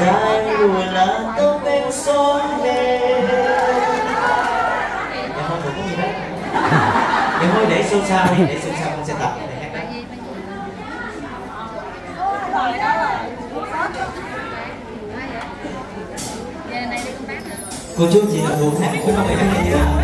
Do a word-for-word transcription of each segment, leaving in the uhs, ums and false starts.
dài đùa là tóc em xóa đen. Dạ không, không có gì hết. Dạ thôi để show sau đi, để show sau mình sẽ tập để hát đó. Cô chú chị là buồn hát, cũng không phải hát này nữa.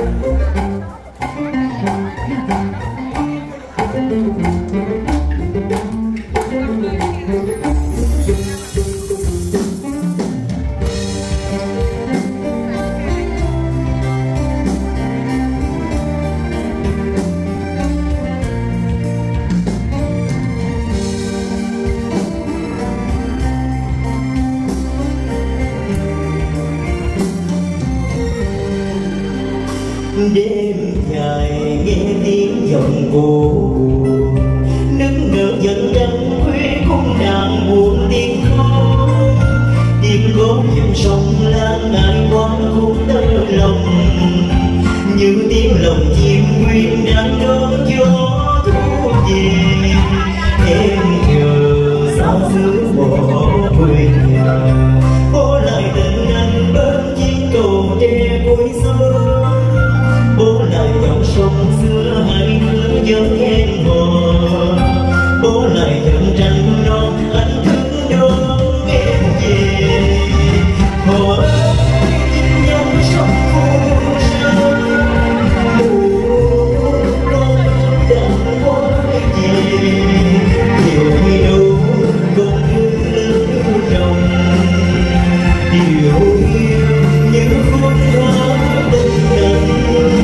Đêm dài nghe tiếng giọng cô buồn, nức nở dần trăng khuya khung đàn buồn tiếng khóc. Tiếng gót dòng sông lan ngàn quán khúc tơ lòng, như tiếng lòng chim nguyên đang đón gió thu về. Em chờ xa xứ bỏ quê nhà, bỏ lại tình anh bên chiếc cầu tre cuối sông. Bố lại dòng sông xưa hai đứa vẫn hẹn hò, bố lại dòng trăng non anh thức đón em về. Hò ơi nhìn dòng sông phù sa, buồn đôi chẳng quay về. Điều hay đâu còn thương lớn rồng, điều yêu như khúc hoa tình nồng.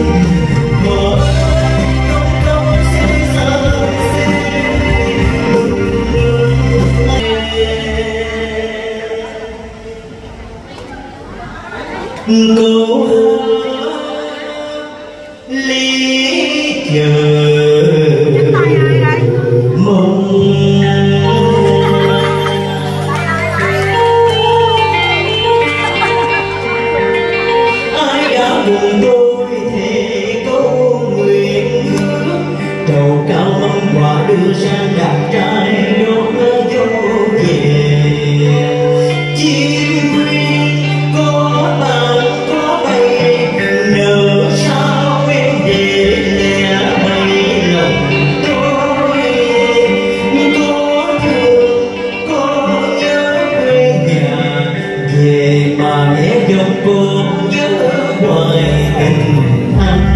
Câu hát lý chờ mong, ai đã buồn đôi thề câu nguyện hứa, trầu cao mâm quả đưa sang đàn trai đón dỗ về. Chim quyên có bạn có bay, nở sao em để lẻ bay lòng tôi. Có thương có nhớ quê nhà, về mà nghe giọng cô nhớ hoài tình anh.